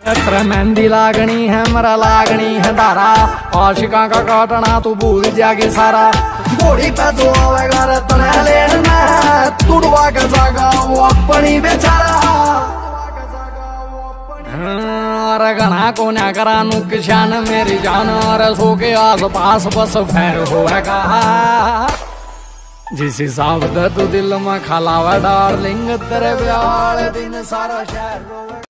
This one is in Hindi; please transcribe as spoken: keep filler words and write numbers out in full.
तेरे मेहंदी लागनी है मरा लागनी है धारा, आशिका का काटना तू भूल जाएगी सारा। घोड़ी पे जो आवेगा रे तने लेना, तुड़वा के जागा वो अपनी बेचारा। अरे घना को ना करा नुकसान मेरी जान, अरे सो के आस पास बस फैर होएगा। जिस हिसाब से तू दिल में खलावा डार्लिंग, तेरे ब्याह दिन सारा शहर रोएगा।